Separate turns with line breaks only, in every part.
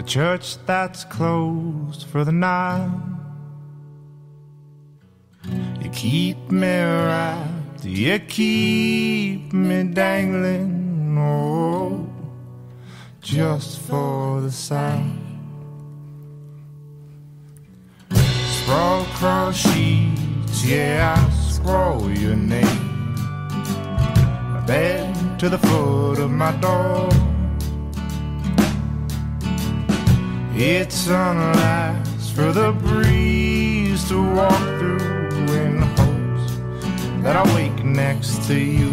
church that's closed for the night. You keep me wrapped, you keep me dangling, oh, just for the sight. Scroll across sheets, yeah, I scroll your name. My bed to the foot of my door. It's unlast for the breeze to walk through in hopes that I'll wake next to you.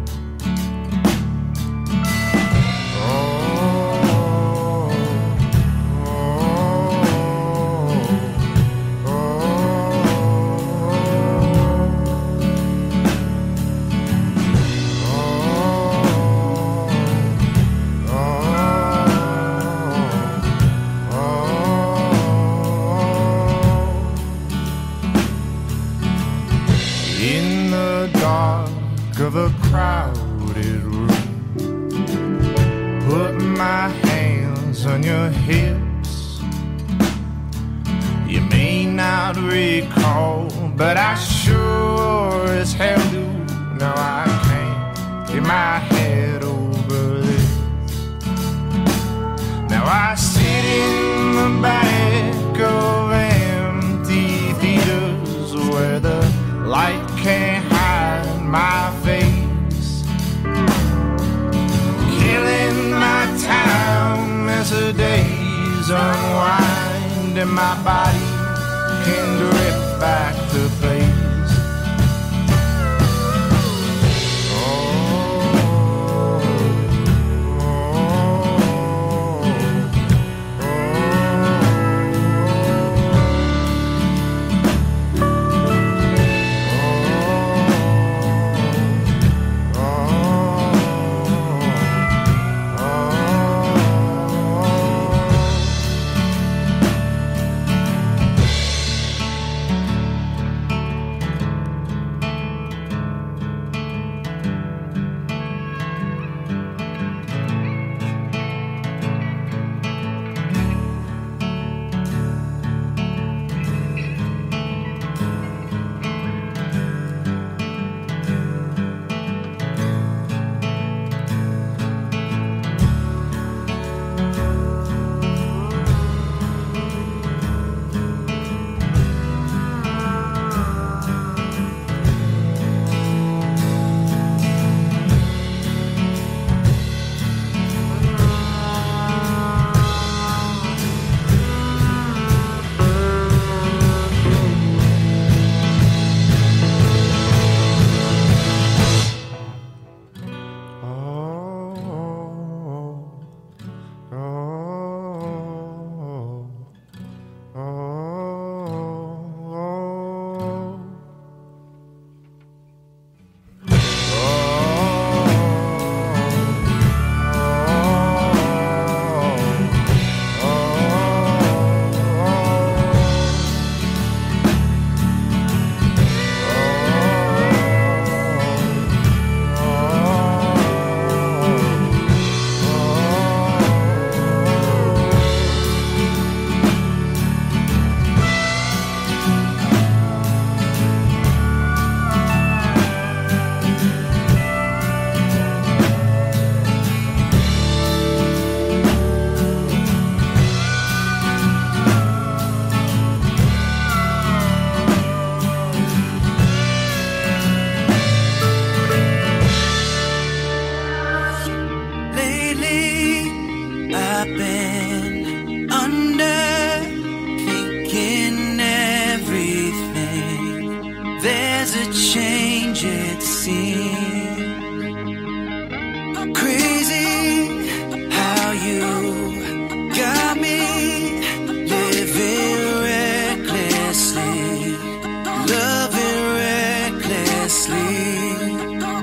Of a crowded room, put my hands on your hips. You may not recall, but I sure as hell do. Now I can't get my head over this. Now I sit in the back of empty theaters where the light can't hide my face, killing my time as the days unwind and my body can drift back to place.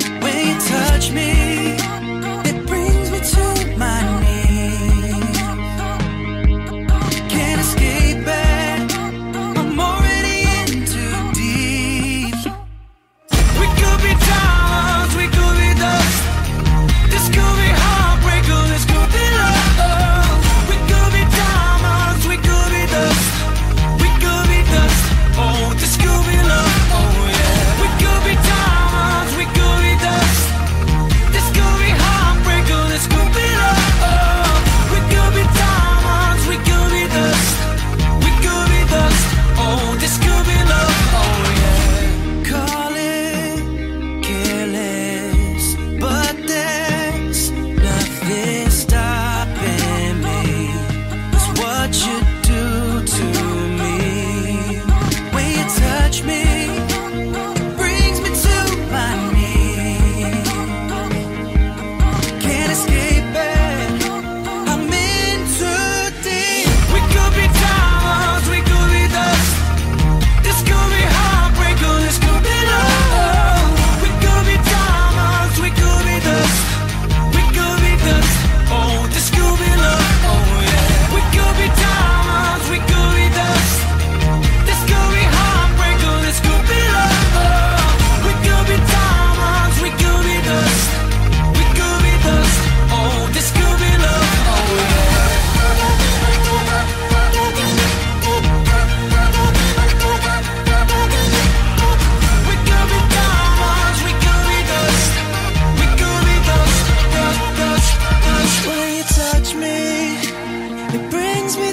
Touch me, it brings me to my knees.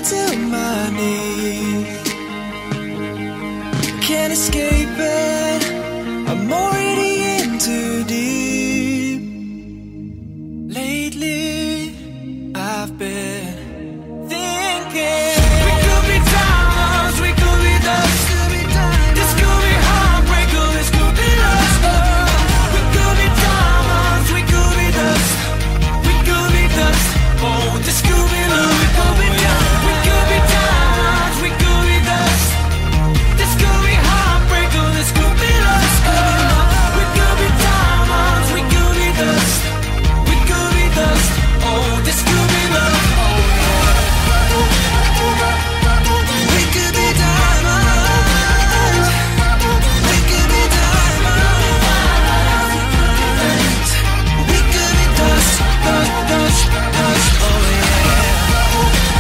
to my knees. Can't escape it, I'm already in too deep. Lately, I've been thinking we could be diamonds, we could be dust. This could be heartbreak, or this could be lust. We could be diamonds, we could be dust. We could be dust. Oh, this could be love. We could be diamonds, we could be diamonds, we could be dust. This could be heartbreak, or this could be lust. We could be diamonds, we could be dust. We could be dust. Oh, this could be love. We could be diamonds. We could be diamonds. We could be dust, dust, dust, dust. Oh yeah.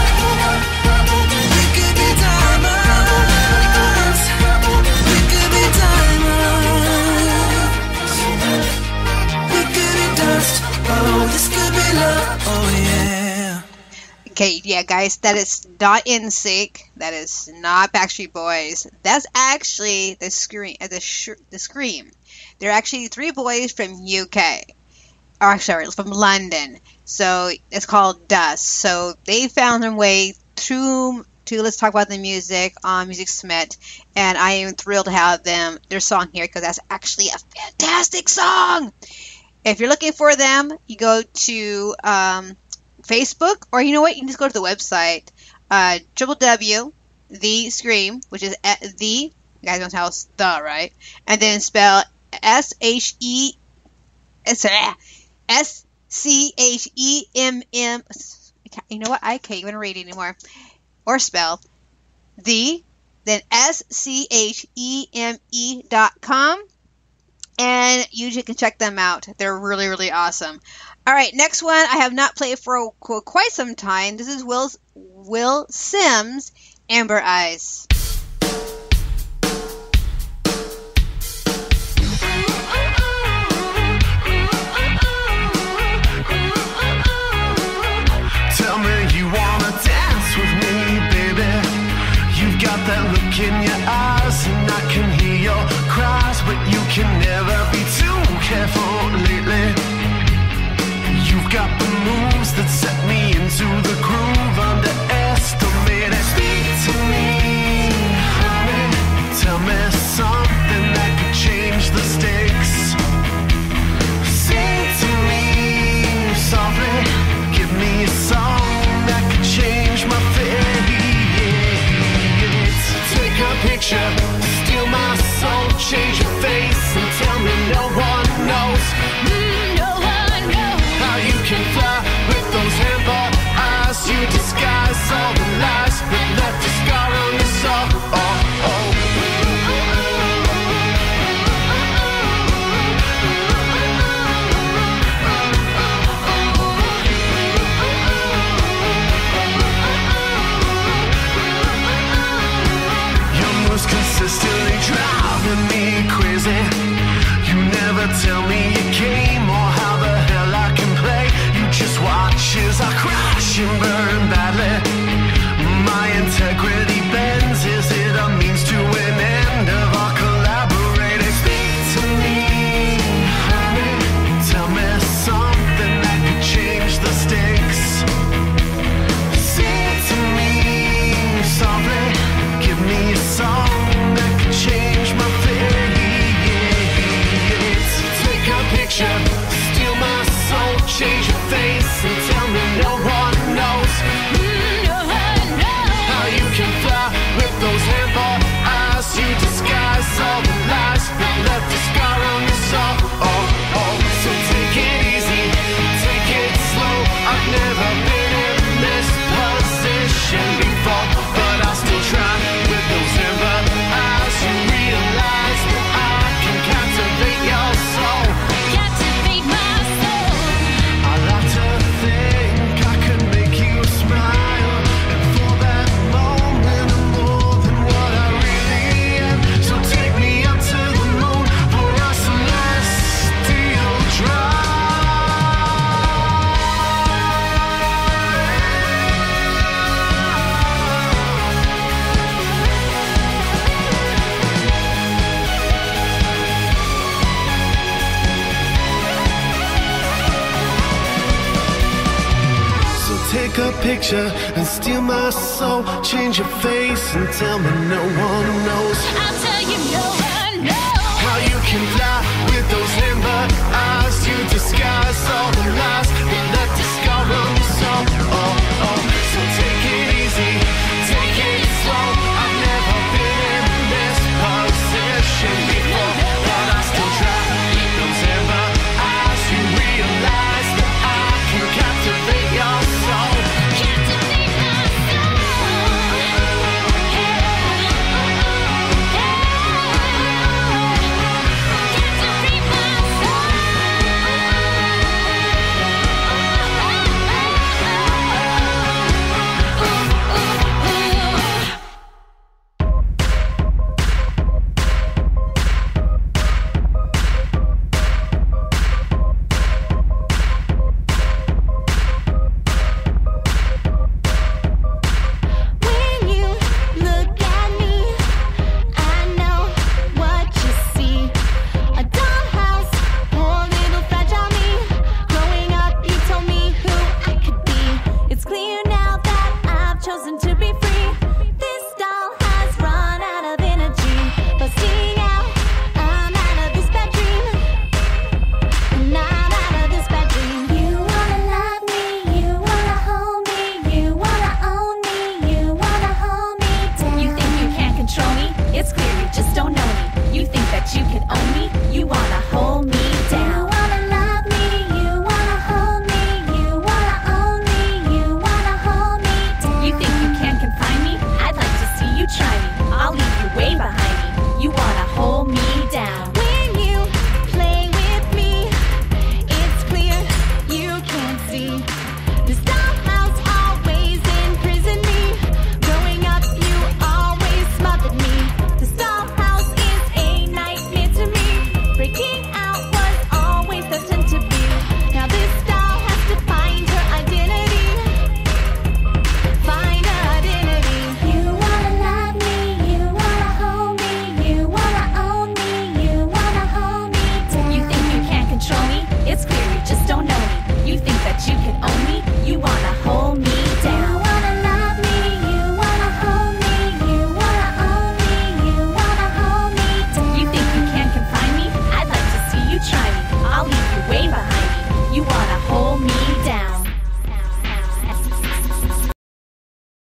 We could be diamonds. We could be diamonds. We could be dust. Oh, this could be love. Oh yeah.
Okay, yeah, guys, that is not NSYNC. That is not Backstreet Boys. That's actually the Scream. They're actually three boys from UK. Or sorry, from London. So it's called Dust. So they found their way through to Let's Talk About the Music on Music Smith, and I am thrilled to have their song here because that's actually a fantastic song. If you're looking for them, you go to Facebook, or you know what? You can just go to the website, The Scream, which is the, you guys know how it's the, right? And then spell SCHEMM, you know what? I can't even read anymore. Or spell the, then SCHEME.com, and you can check them out. They're really, really awesome. All right, next one I have not played for quite some time. This is Will Sims, Amber Eyes.
Tell me you wanna dance with me, baby. You've got that look in your eyes, and I can hear your cries, but you can never be too careful lately. You've got the moves that set me into the groove, underestimate it. Speak to me, honey. Tell me something that could change the stakes. Sing to me softly. Give me a song that could change my fate. Take a picture, steal my soul, change your face, and tell me no one knows. You can fly with those handball eyes. You disguise all the lies that left a scar on your soul. Oh, oh. Your moves consistently driving me crazy. You never tell me your game or how the hell I can play. You just watch as I crash and burn badly. My integrity bends. Is it a means to an end of our collaborating? Speak to me, honey. Tell me something that could change the stakes. Sing to me softly. Give me a song that could change my fate. Take a picture, steal my soul, change your face, and tell me no one knows. How you can fly with those hands take a picture and steal my soul. Change your face and tell me no one knows.
I'll tell you no one knows
how you can fly with those amber eyes. You disguise all the lies that let the scar run so. So take it easy, take it slow. I've never been in this position before, but I still try. Those amber eyes, you realize that I can captivate your soul.
Captivate my When you look at me, I know what you see. A dollhouse, poor little fragile me. Growing up, you told me who I could be. It's clear now that I've chosen to